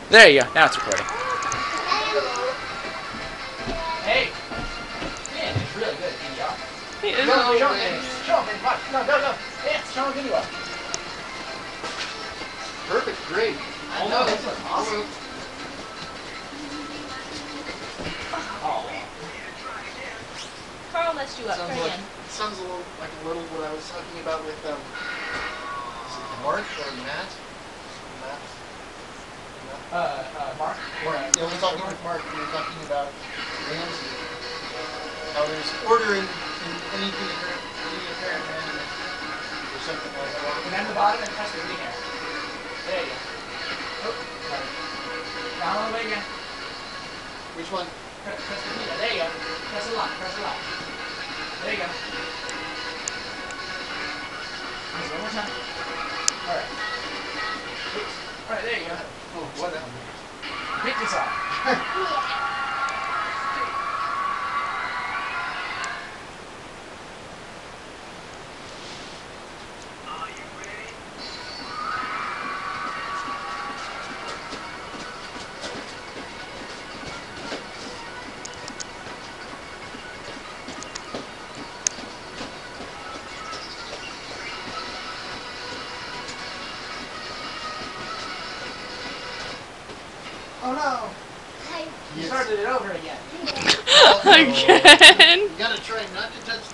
There you go. Now it's recording. Hey! Man, it's really good at DVR. He is Show really him, good. show him, watch. No, go. Yeah, show him video. Perfect, great. I know, this looks awesome. Oh. Carl messed you up. Try again. Sounds like a little what I was talking about with is it Mark or Matt? Mark? Yeah, we're talking with Mark. We were talking about Ramsey. How there's ordering in anything apparent management or something like that. And then the bottom and press the green hair. There you go. Oh, sorry. Down all the way again. Which one? Press the green hair. There you go. Press a lot. There you go. Just one more time. Alright. Oops. Alright, there you go. Oh, what? Pick this up. Oh no! You started it over again. Again. You gotta try not to touch